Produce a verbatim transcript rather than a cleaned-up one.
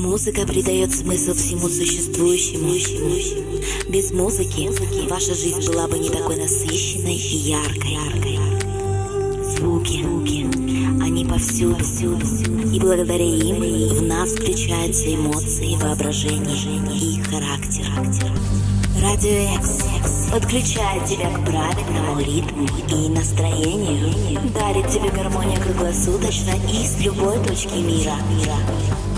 Музыка придает смысл всему существующему. Без музыки ваша жизнь была бы не такой насыщенной и яркой. Звуки, они повсюду, и благодаря им в нас включаются эмоции, воображение и характер. Радио X подключает тебя к правильному ритму и настроению, дарит тебе гармонию круглосуточно и с любой точки мира.